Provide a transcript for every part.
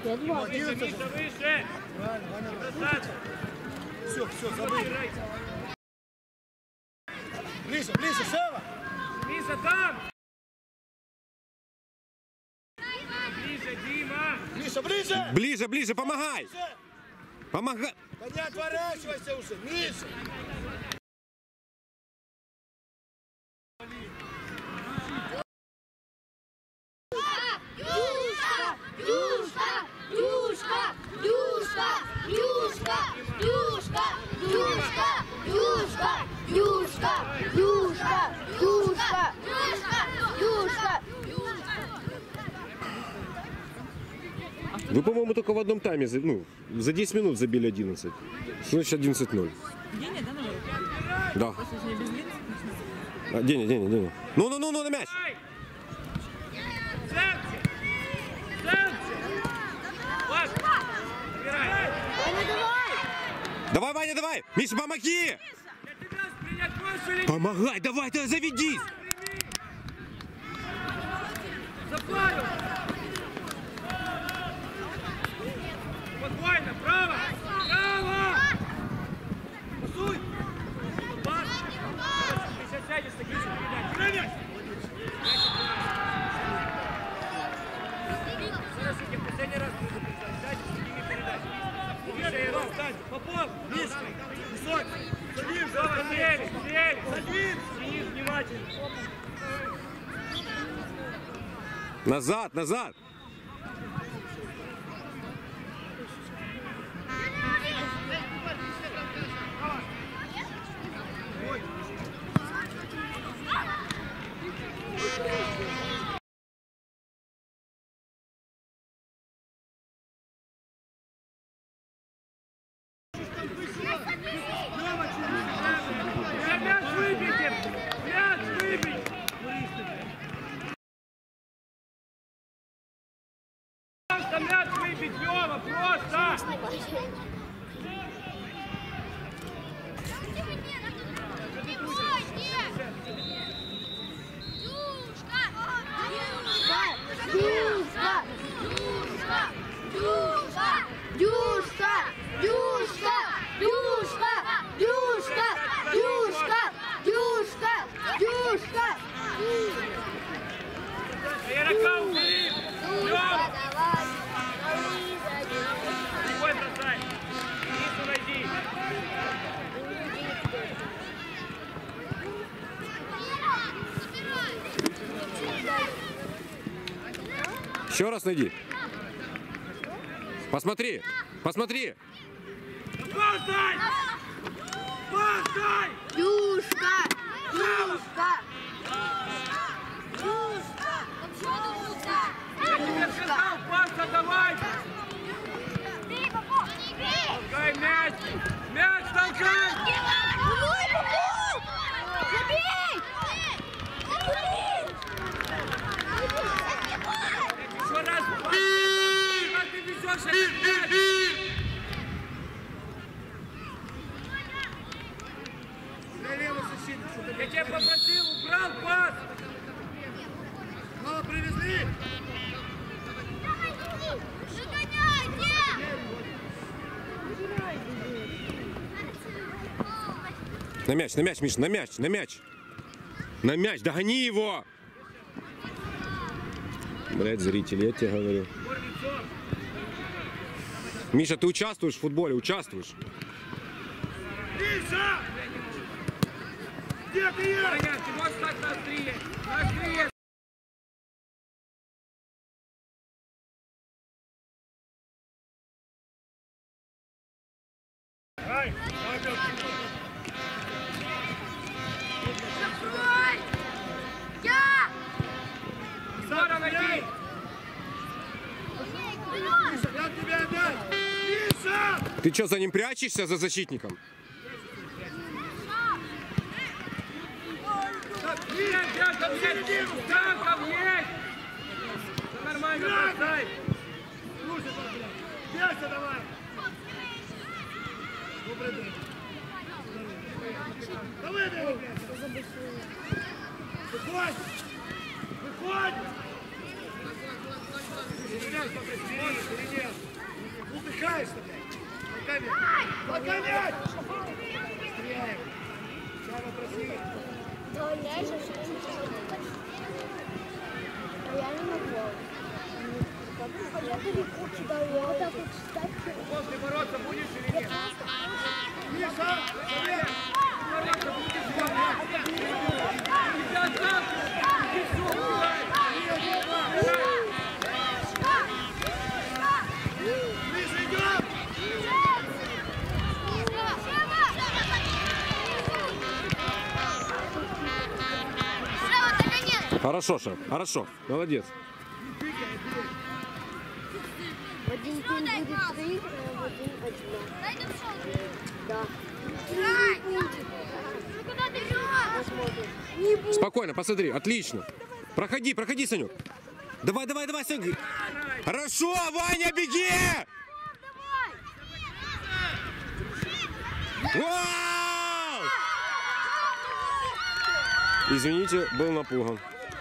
Выше! Все, забыл. Ближе, Сева! Миша, там! Ближе, Дима! Ближе! Ближе, помогай! Помогай! Да не отворачивайся уже, Миша! Вы, по-моему, только в одном тайме, ну, за 10 минут забили 11. Значит, 11-0. Деня, да, наверное? Да. Деня. Ну, на мяч! Давай, Ваня, давай! Миша, помоги! Помогай, давай, ты заведись! Спокойно, право! Пасуй! Пас! Ты сейчас сядешь, так лучше передать. Зараз я в последний раз буду записать. Сядешь, такими передачами. Попов! Мишка! Высокий! Садимся! Садимся! Сидишь внимательно! Назад! Мяч выбить, Лёва, просто! Ярока, убери! Лёва! Другой бросай! Снизу найди! Еще раз найди. Посмотри! Постай! Юшка! Я тебе сказал, пас отдавай! Толкай мяч! Мяч толкай! Еще раз! Как ты везешь этот мяч? Я тебя попросил, убрал пас! Мало привезли! На мяч, Миша, на мяч! На мяч, догони его! Блядь, зрители, я тебе говорю. Миша, ты участвуешь в футболе, участвуешь. Миша! Где ты есть? Понятно, ты можешь стать на острие! На острие! Ай, Сара, найди! Миша, как тебе отдать? Миша! Ты что, за ним прячешься, за защитником? Там есть! Нормально, бросай! Бейся давай! Давай, давай! Выходь! Выходь! Удыхаешься, блядь. Пока мяч! Стреляем. Сява красиво. Я не могу. Я далеко кидаю. Вот так вот встать. После бороться будешь или нет? Миша! Вперед! Бороться будешь или нет? Ребят, там! Иди сюда! Миша, идем! Хорошо, Шеф, хорошо. Молодец. В один день будет 3, а в один 1. Да. Посмотрим. Не будет. Спокойно, посмотри, отлично. Проходи, проходи, Санек. Давай, давай, давай, Санек. Хорошо, Ваня, беги! Вау! Извините, был напуган.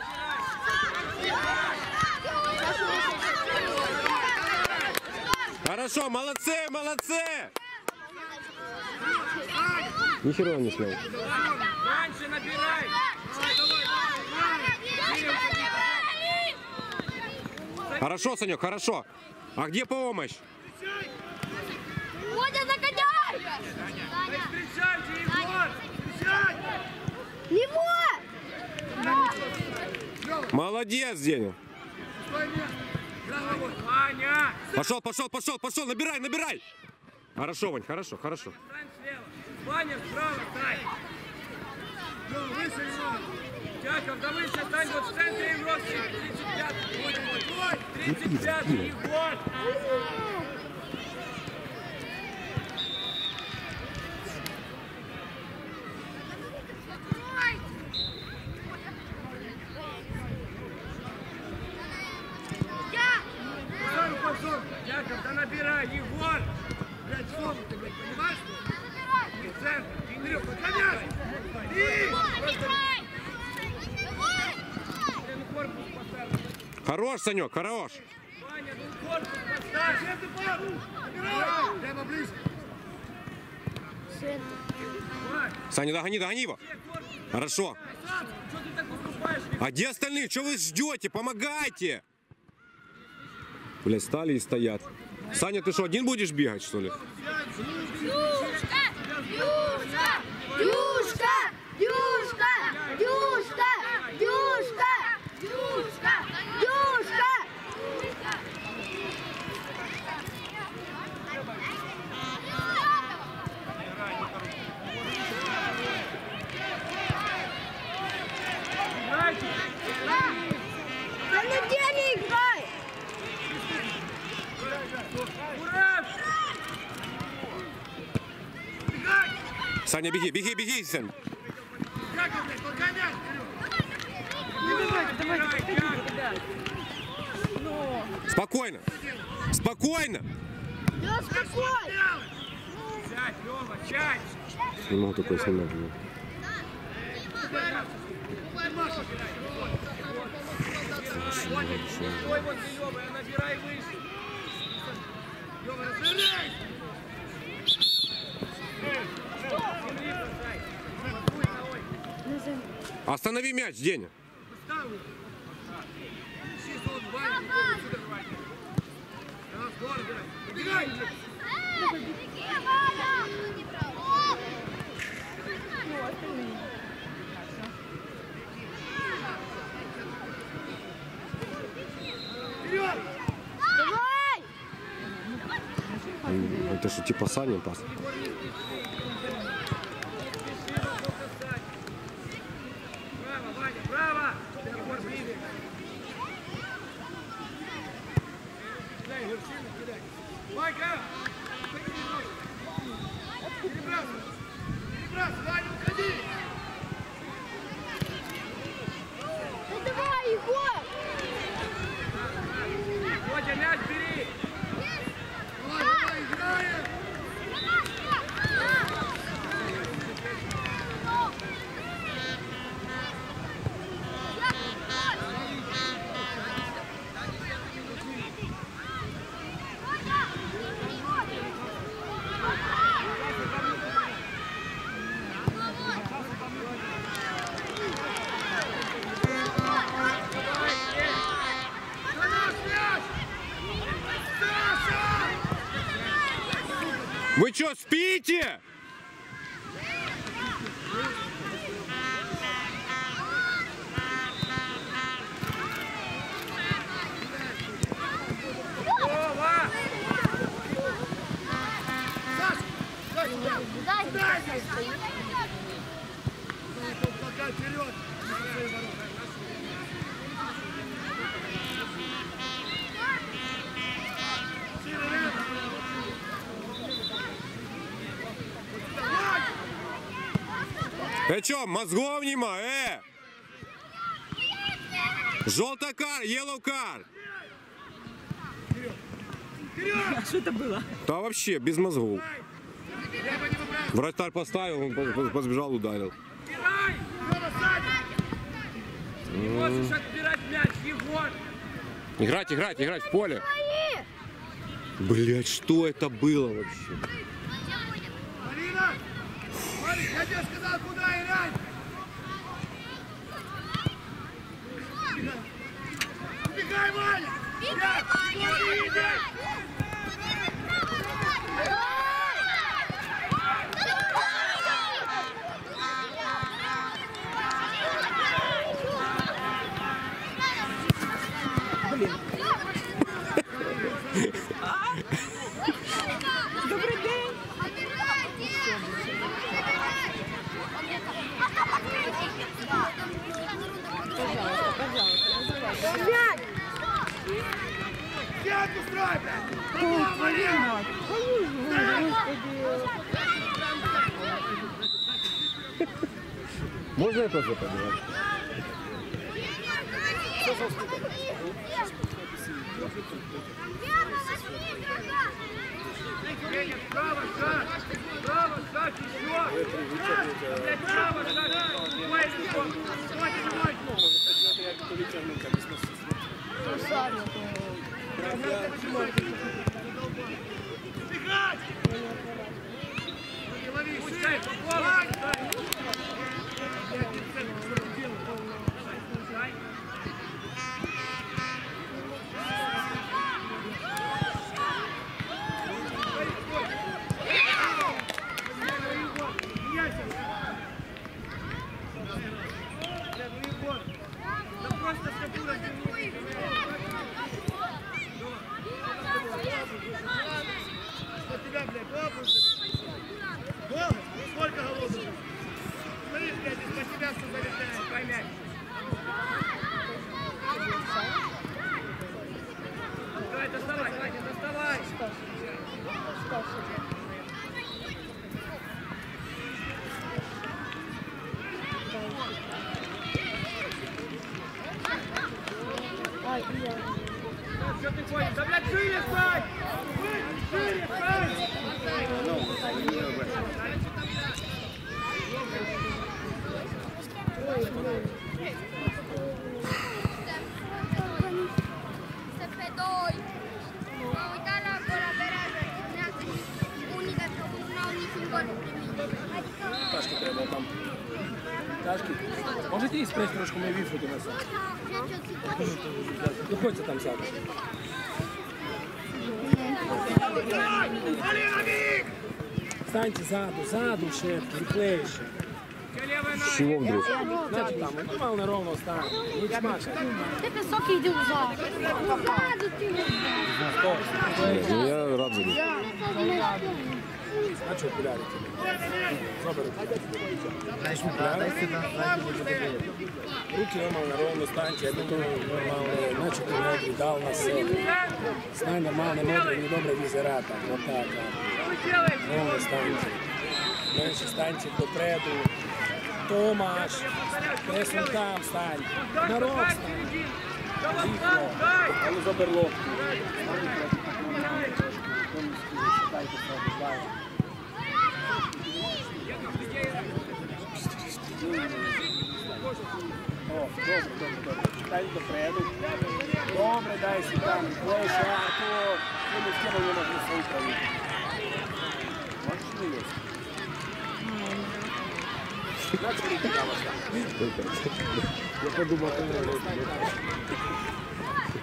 Хорошо, молодцы, молодцы! Ни хера не снял. Раньше набирай! Хорошо, Санек, хорошо. А где помощь? Водя, загоняй! Встречайте, Егор! Его! Молодец, Деня. Ваня! Пошел, пошел, пошел, пошел, набирай, набирай. Хорошо, Вань, хорошо, хорошо. Стань слева! Ваня, справа стань! Выше его! Яков, да выше стань, вот в центре Егор! 35-й! Вот, 35-й, Егор! Яков, да набирай, Егор! Блядь, сон ты, блядь, понимаешь? Не в центр! Андрюх, пока мяч! И! Ну корпус поставь! Хорош, Санек, хорош. Ваня, ну корпус поставь! Где ты падал? Набирай! Прямо близко! Саня, догони, догони его. Хорошо. Что ты так уступаешь? А где остальные? Что вы ждете? Помогайте! Блядь, стали и стоят. Саня, ты что, один будешь бегать, что ли? Дюшка! Дюшка! Дюшка! Дюшка! Дюшка! Дюшка! Дюшка! Дюшка! Играйте! Да на деле играй! Ура! Саня, беги, беги, беги, Саня. Яков, блядь, пока мяч! Спокойно. Спокойно. Да спокойно! Сядь, Лёва, сядь! Не могу такое снимать. Стой вот ты, Лёва, я набирай выше! Лёва, разбирай! Земли бросай! Останови мяч, Деня. Ставлю! Ищи сон в бане, Лёва, сюда хватит! Раз, гол, играй! Играй! Вперед! Давай! Это что, типа Саня пас? Браво, Ваня, браво! Егор, ближе! Кидай, Егор, сильно кидай! Ванька! Перебрасывай! Перебрасывай! Ваня, уходи! Ну давай, Егор! Водя, мяч бери! Давай, давай, играем! Вы что, спите? Толкай вперед! Чё, мозгов нема, Желтая кар, yellow кар. А что это было? Да вообще, без мозгов. Вратарь поставил, он подбежал, ударил. Не можешь отбирать мяч, Егор! Играть в поле. Блять, что это было вообще? Марина! Марик, я тебе сказал, куда играть! Убегай, Ваня! Добрый день. Сядь, устрой, блядь! Марина! Можно я тоже подбирать? Право, шаг! Право, шаг, еще! Блядь, право, шаг! Ой, Бегать! лови, пускай, попробуй! Сколько голов? Смотри, блядь, из-под тебя что залетает, поймять. Давай, доставай, Катя, доставай! Что ты ходишь? Да, блядь, шире стань! Шире стань! Ташки треба там. Ташки. Можете їх спрятати трошки мої віфу до нас? Доходьте там сяду. Станьте ззаду ще, приклеїше. С чего вдруг? Значить там, нормально неровно стане. Не смачно. Ти високий йди взад. Ззаду ти. Ну, я рад за них. А що окуляри тебе? Забери. Знаєш, окуляри? Руки нормально ровно станьте, я думаю, нормально. Значить, ти ноги дал на себе. Стань нормально, ноги не добре візирата. Вот так. Ровно станьте. Менше станьте допреду. Томаш, кресло там стань. На рог стань. Тихо. А ну заберло. О, добре. Стань допреду. Добре, дай си там. Твоє шарко. Ми не скинули на свою праву. Можеш не є? Я подумав, що не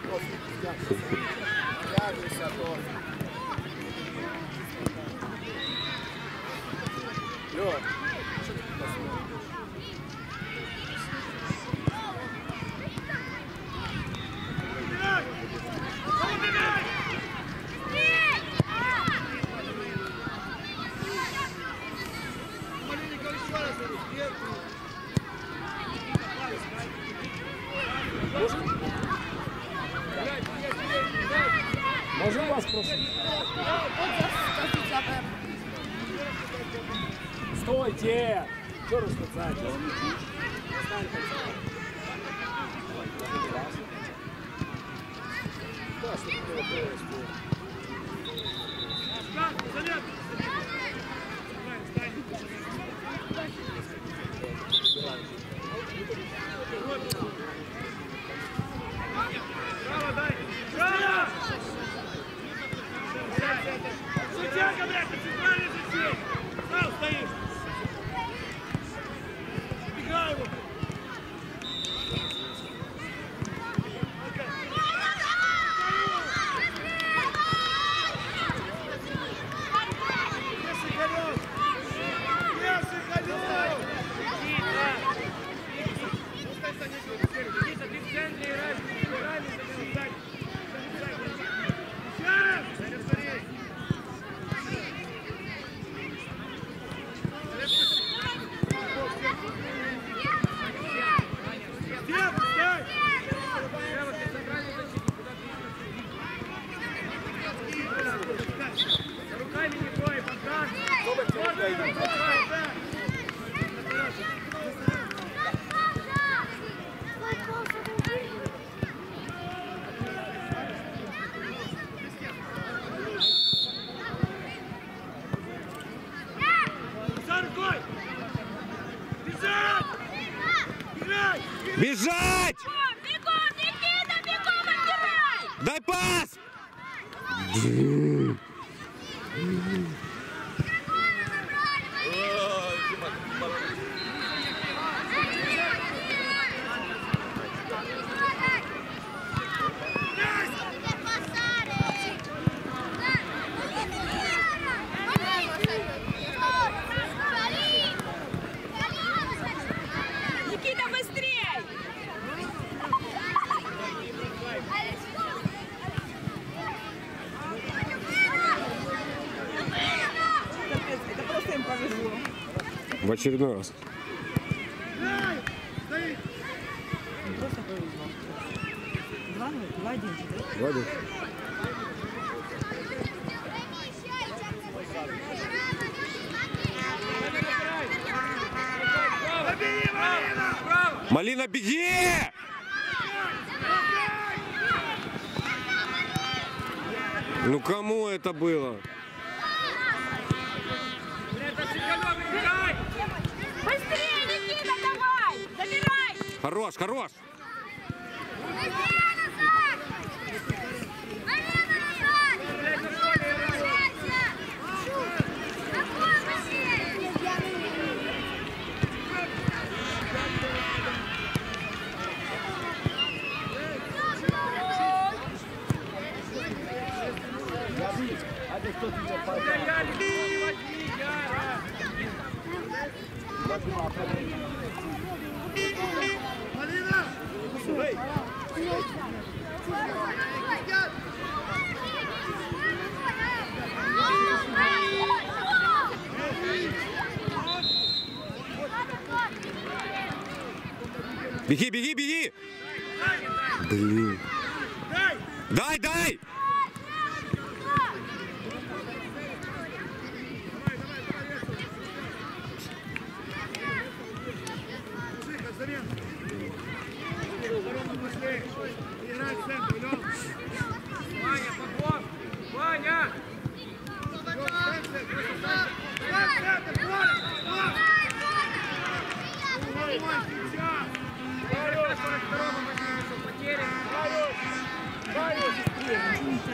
робити. игрок. Можем вас просить? Стойте! Что рассказать? Судьяка, блядь, ты центральный защитник! Сам стоишь! Бегай его! Никита, ты в центре играешь, ты играешь, ты сзади. Руками не трой, пока. За рукой! Бежать! Играй! Бежать! Бегом, Никита, бегом, отбирай! Дай пас! Никита, быстрей! Капец, это просто им повезло. В очередной раз. Просто повезло. 2-1, да? Владимир. Малина, беги! Ну кому это было? Быстрее, Никита, давай! Забирай! Хорош, хорош! Беги, беги, беги! Блин. Дай, дай! Ваня, попов! Ваня! Потери!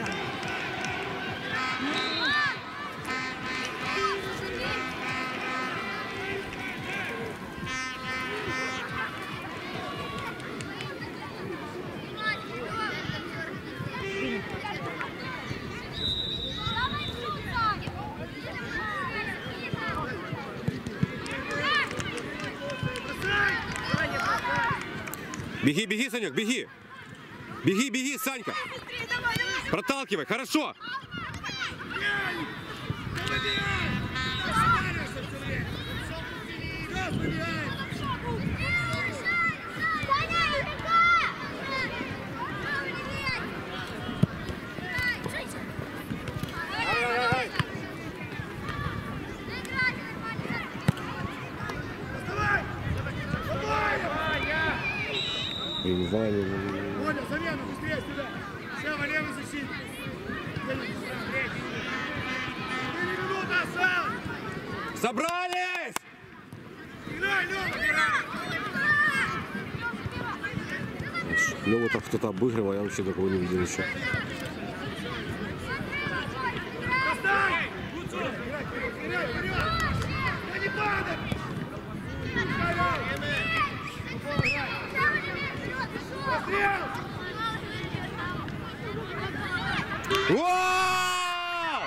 Беги, беги, Санек, беги. Беги, беги, Санька. Проталкивай, хорошо. Понял, замену, быстрее сюда. Сева, левый защитник. 4 минуты осталось. Собрались! Играй, Лёва, играй. Лёва так кто-то обыгрывал, я вообще такого не видел еще. Поставь! Вперед, вперед! Да не падай! Пострел! О!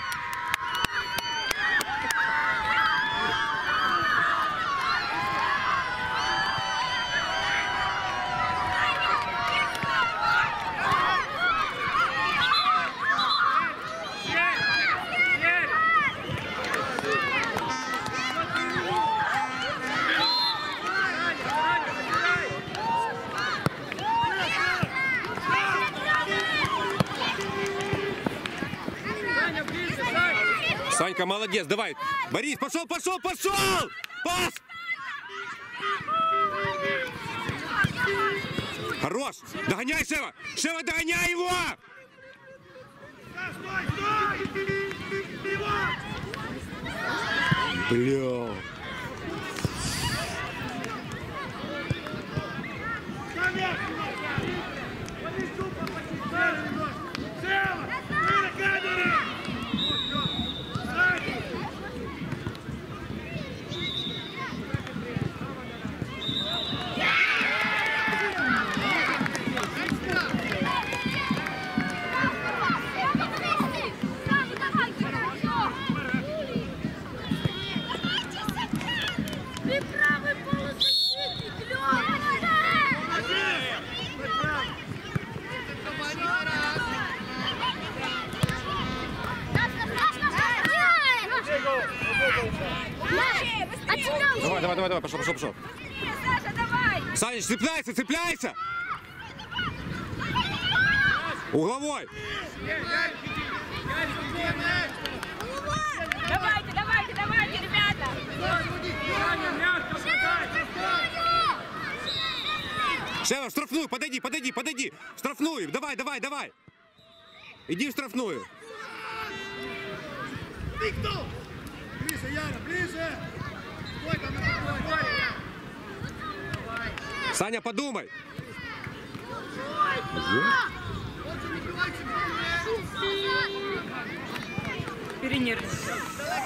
Санька, молодец, давай. Борис, пошел, пошел, пошел! Пас! Хорош! Догоняй, Шева! Шева, догоняй его! Стой, стой! Бля. Сева! Ты на камере! Ты правый полузащитник, Лёва! Давай, давай, давай, давай, пошел, пошел, пошел. Саша, давай! Саня, цепляйся, цепляйся! Угловой! Давайте, давайте, давайте, ребята! Шева, в штрафную, подойди, подойди, подойди! В штрафную, давай, давай, давай! Иди в штрафную! Ты кто? Ближе, Яна, ближе! Стой там, стой! Саня, подумай! Перенервничал.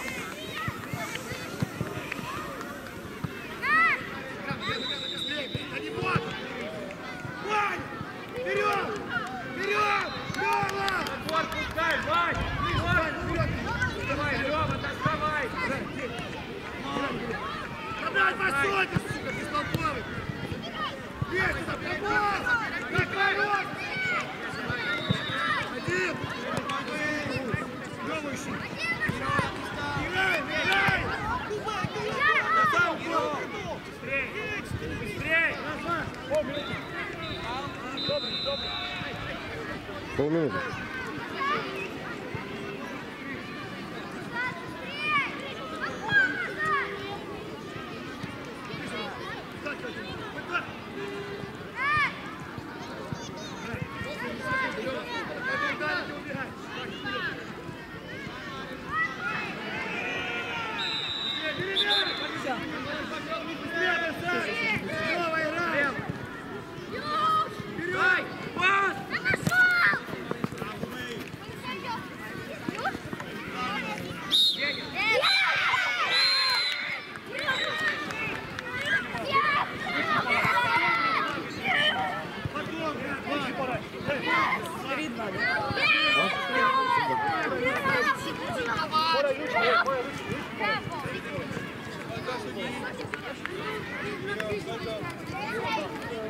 Да не вот! Вань! Вперед! Вперед! Лёва! Вот, пускай, Вань! Вань, вперед! Давай, Лёва, доставай! Отдай по сотне, сука, бестолковый! Есть это, попал! Как ворот! Один! Лёва ищи! Играй, играй! Достал голову! Быстрей! Полминуты. Дай! Пас! Давай!